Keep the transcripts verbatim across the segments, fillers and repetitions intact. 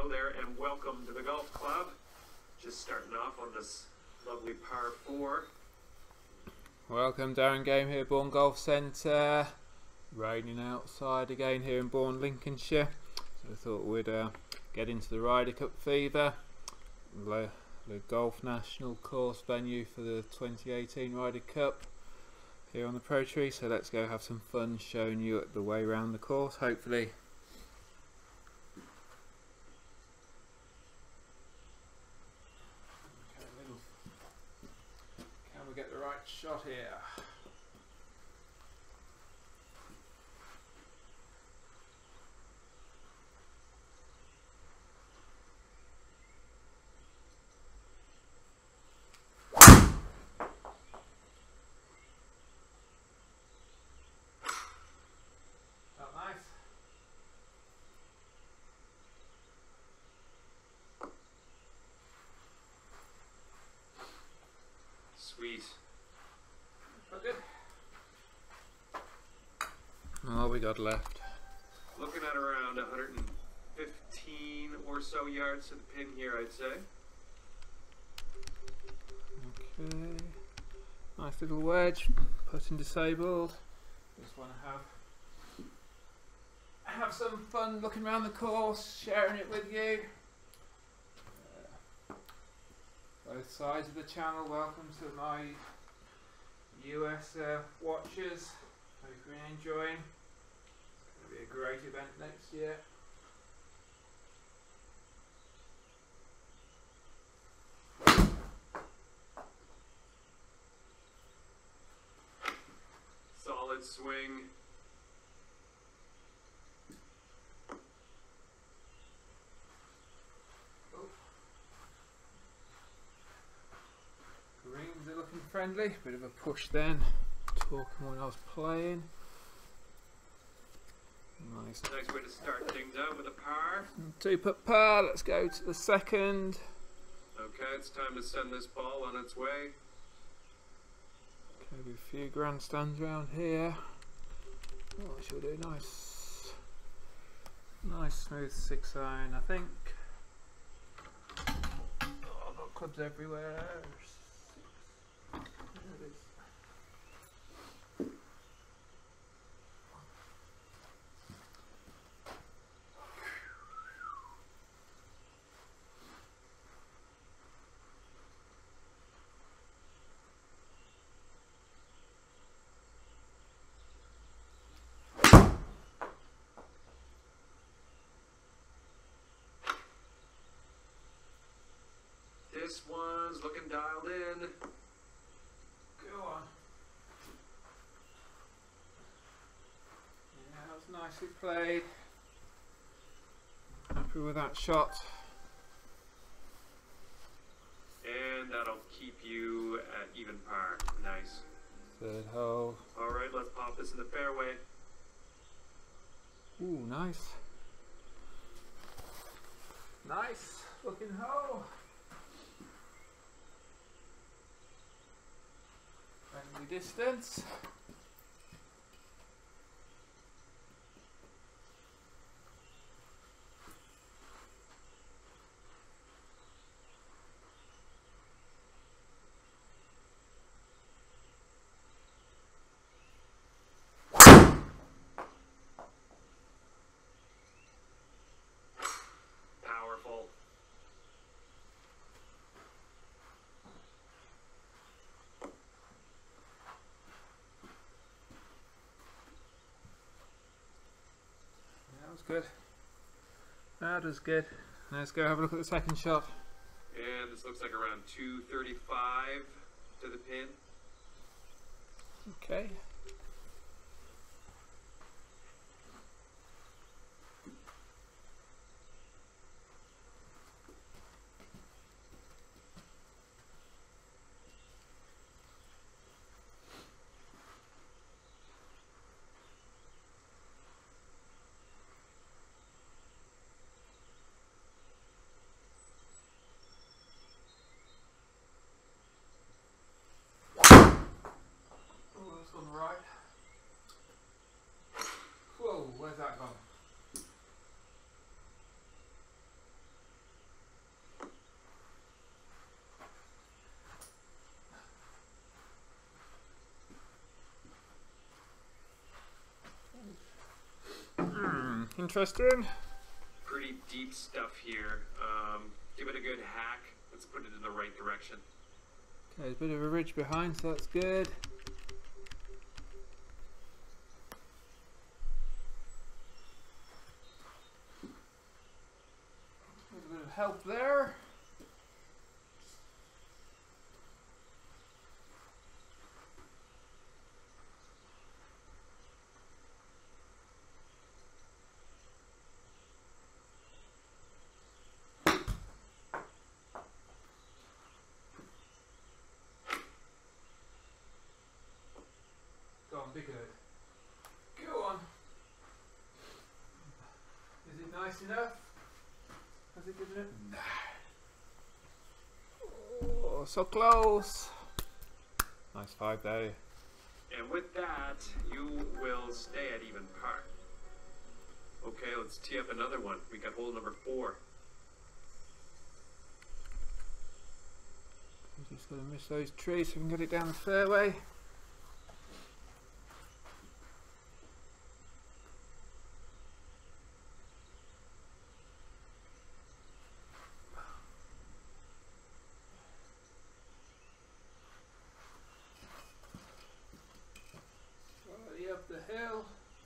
Hello there and welcome to the golf club. Just starting off on this lovely par four. Welcome, Darren Game here, Bourne Golf Centre. Raining outside again here in Bourne, Lincolnshire. So I thought we'd uh, get into the Ryder Cup fever. The, the Golf National course venue for the twenty eighteen Ryder Cup here on the Pro Tree. So let's go have some fun showing you the way around the course, hopefully. Can we get the right shot here? Sweet. Okay. What we got left? Looking at around one hundred fifteen or so yards to the pin here, I'd say. Okay. Nice little wedge. Putting disabled. Just want to have have some fun looking around the course, sharing it with you. Both sides of the channel, welcome to my U S uh, watchers. Hope you're enjoying. It's going to be a great event next year. Solid swing. Greens are looking friendly, bit of a push then, talking when I was playing. Nice. Nice way to start things out with a par. Two putt par, let's go to the second. Okay, it's time to send this ball on its way. Maybe a few grandstands around here. Oh, she'll do nice, nice smooth six iron, I think. Oh, I've got clubs everywhere. There it is. This one's looking dialed in. Go on. Yeah, that was nicely played. Happy with that shot. And that'll keep you at even par. Nice. Third hole. Alright, let's pop this in the fairway. Ooh, nice. Nice looking hole. Friendly distance. Powerful. That was good. That was good. Let's go have a look at the second shot. And this looks like around two thirty-five to the pin. Okay. Oh, that's on the right. interesting. Pretty deep stuff here. Um, give it a good hack. Let's put it in the right direction. Okay, there's a bit of a ridge behind, so that's good. A bit of help there. Go on, be good. Go on. Is it nice enough? Has it given it? No. Oh, so close. Nice five though. And with that, you will stay at even par. Okay, let's tee up another one. We got hole number four. I'm just going to miss those trees so we can get it down the fairway. Slightly up the hill.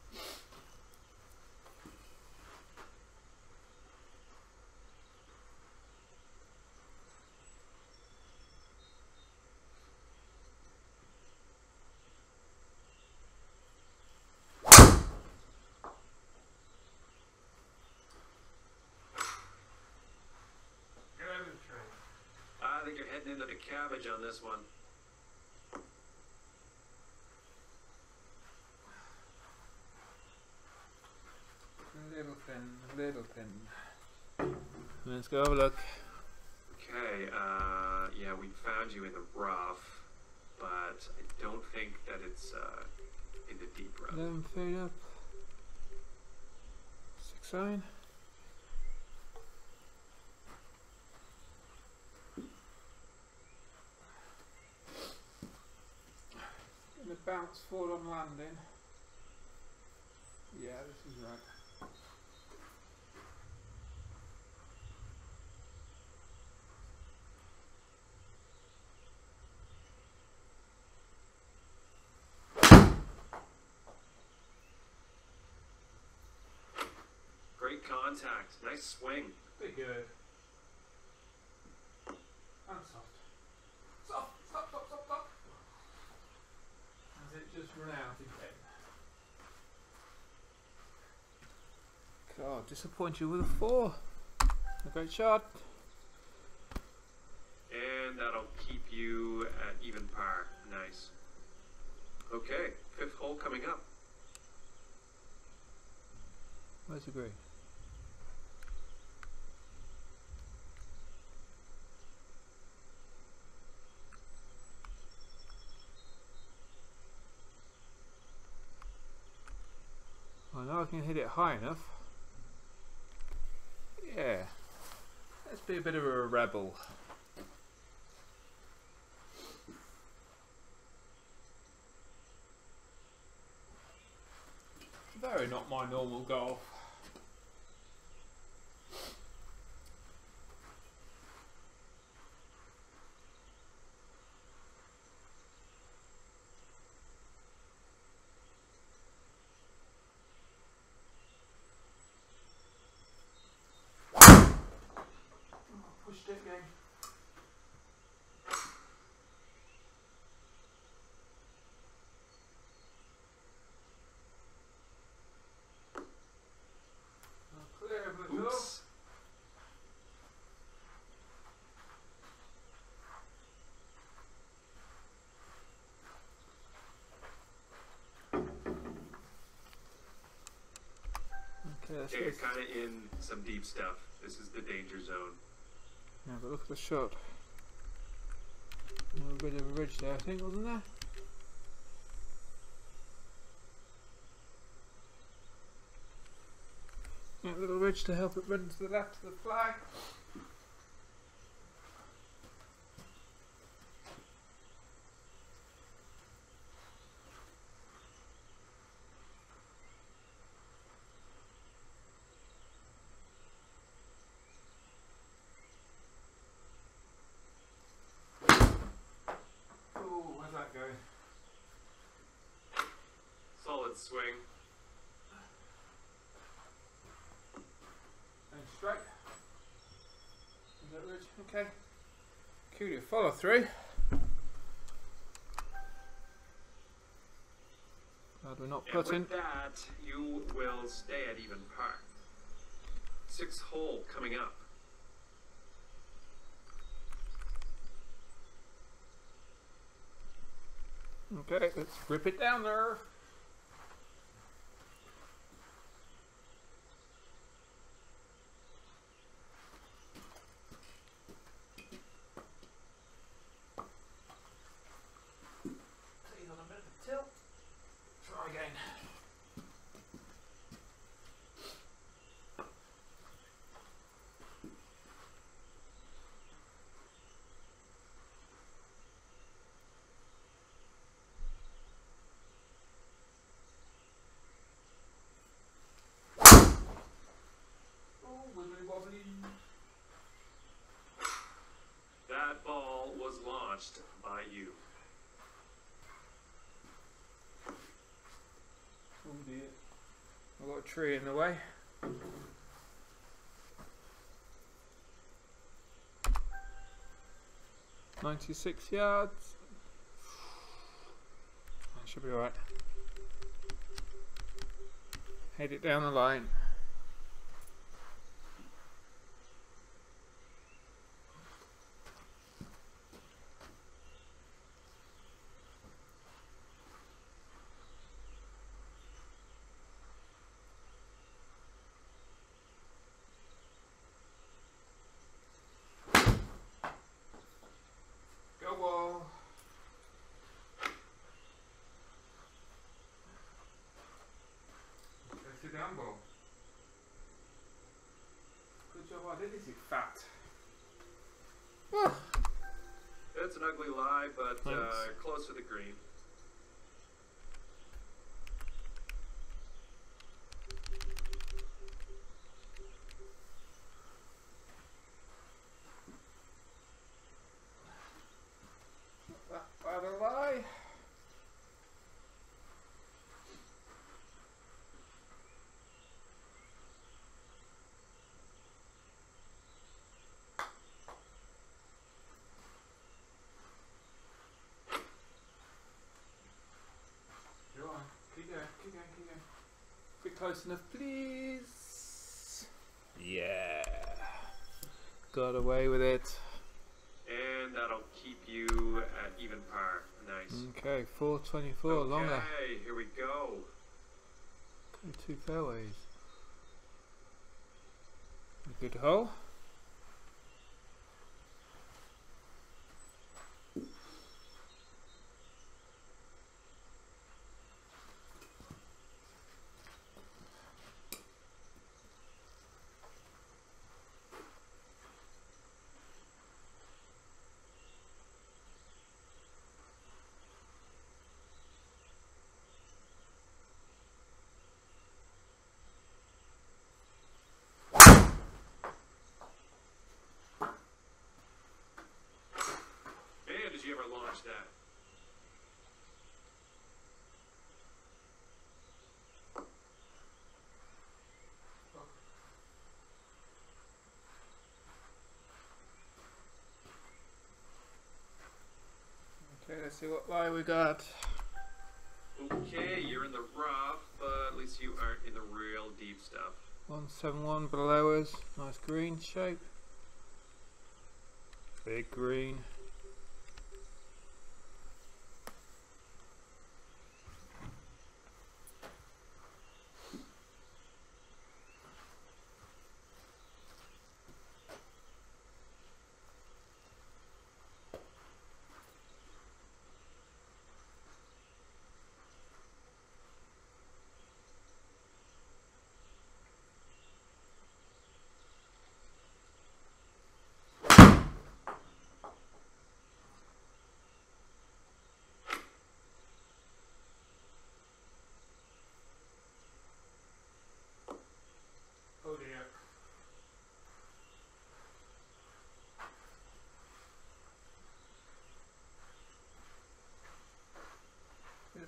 I think you're heading into the cabbage on this one. Little pin, little pin. Let's go have a look. Okay, uh, yeah, we found you in the rough, but I don't think that it's uh, in the deep rough. eleven feet up. Six iron. Gonna bounce forward on landing. Yeah, this is right. Great contact. Nice swing. Pretty good. And soft. Soft, stop, stop, stop, stop. Has it just run out again? God, disappoint you with a four. A great shot. And that'll keep you at even par. Nice. Okay, fifth hole coming up. Where's the green? I know I can hit it high enough. Yeah. Let's be a bit of a rebel. Very not my normal golf. Pushed it again. Clear of the Oops. Okay, that's Okay, you're good. kind of in some deep stuff. This is the danger zone. Yeah, but look at the shot. A little bit of a ridge there, I think, wasn't there? Yeah, a little ridge to help it run to the left of the flag. let's swing. And straight. Is that Rich? Okay. Cue your follow through. Glad we're not And putting. with that, you will stay at even par. Six hole coming up. Okay, let's rip it down there. Tees on a bit of a tilt. Try again. That ball was launched by you. Oh dear. I've got a tree in the way. ninety-six yards. That should be alright. Head it down the line. Go ball. Let's sit down ball. Good job I did this, you fat. It's an ugly lie, but uh, Thanks. close to the green. That bad a lie. You're on. Keep going, keep going, keep going. Bit close enough, please. Yeah. Got away with it. And that'll keep you at even par. Nice. Okay, four twenty-four Okay, longer. here we go. Okay, two fairways. A good hole. Man, did you ever launch that? Okay, let's see what lie we got. Okay, you're in the rough, but at least you aren't in the real deep stuff. one seventy-one below us. Nice green shape. Big green.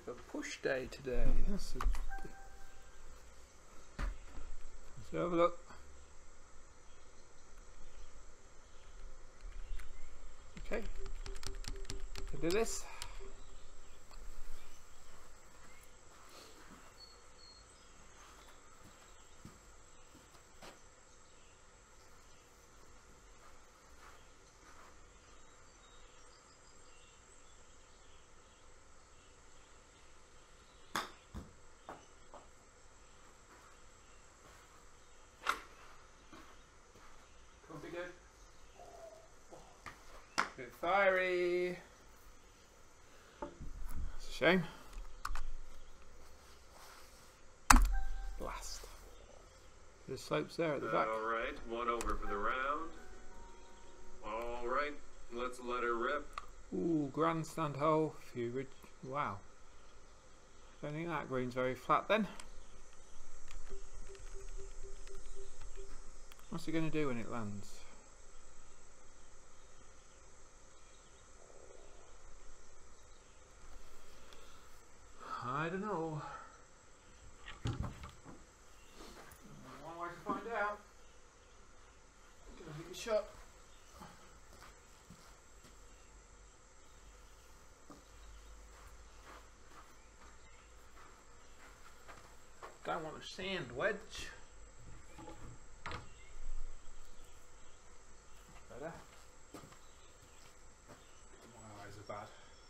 a push day today. That's a... Let's have a look. Okay, can do this. Bit fiery. It's a shame. Blast. The slopes there at the back. All right, one over for the round. All right, let's let her rip. Ooh, grandstand hole. Few ridge. Wow. Don't think that green's very flat then. What's it going to do when it lands? I don't know. One way to find out. Give it a shot. Don't want a sand wedge. Better. My eyes are bad.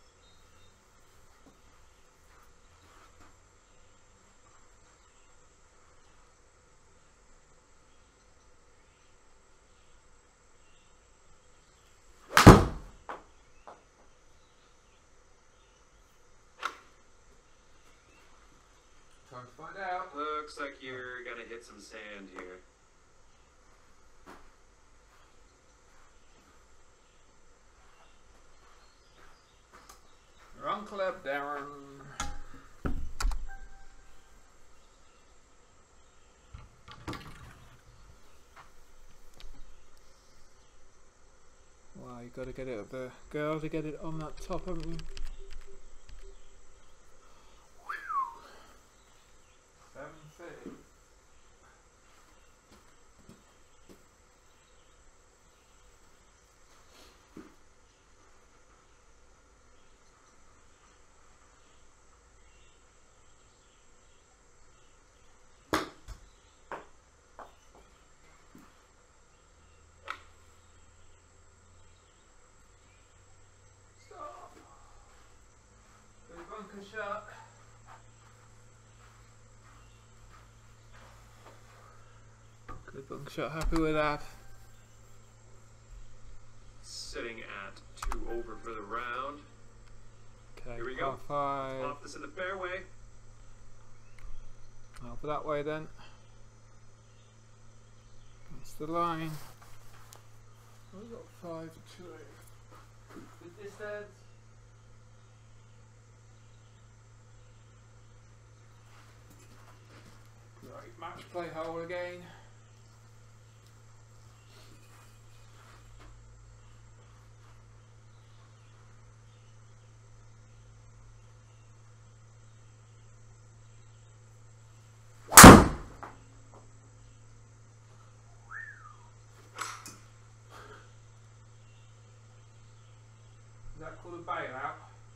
Time to find out. Looks like you're gonna hit some sand here. Wrong club, Darren. Wow, you got to get it up there. Girl, to get it on that top, haven't you? seven thirty. Stop. Good bunker shot. Good bunker shot, happy with that. Sitting at two over for the round. Okay, Here we par go. five. Pop this in the fairway. Over that way then. That's the line. We've got five to two. With this head. Right, match play hole again. Is that called a bailout?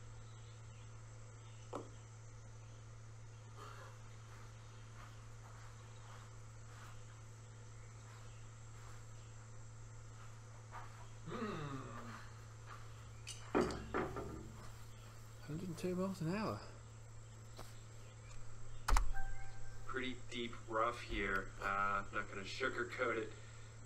Hmm. one hundred two miles an hour. Pretty deep rough here. Uh, not gonna sugarcoat it.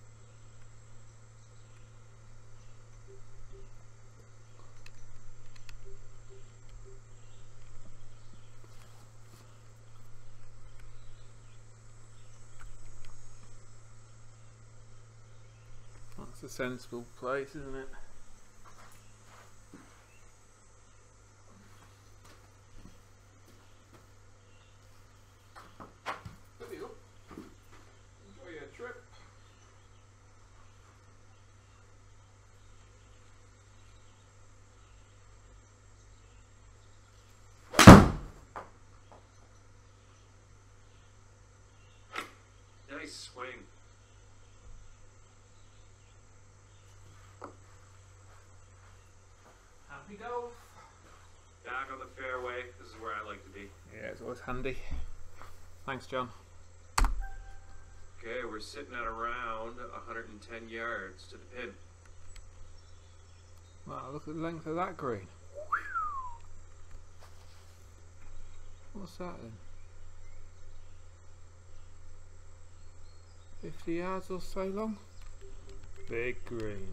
That's a sensible place, isn't it? Good deal. Enjoy your trip. handy. Yeah, it's always handy. Thanks, John. Okay, we're sitting at around one hundred ten yards to the pin. Wow, look at the length of that green. What's that then? fifty yards or so long? Big green.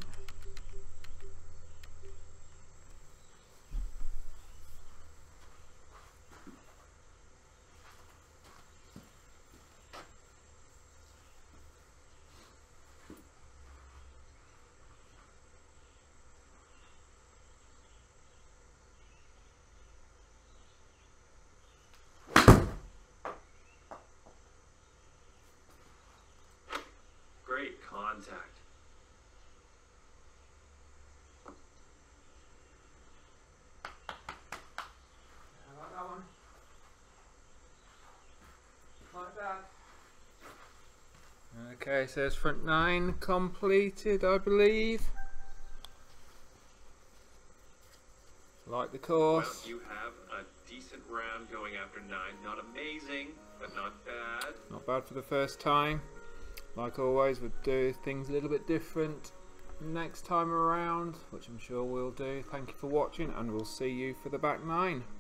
Great contact. I like that one. Like that. Okay, so there's front nine completed, I believe. Like the course. Well, you have a decent round going after nine. Not amazing, but not bad. Not bad for the first time. Like always, we'll do things a little bit different next time around, which I'm sure we'll do. Thank you for watching, and we'll see you for the back nine.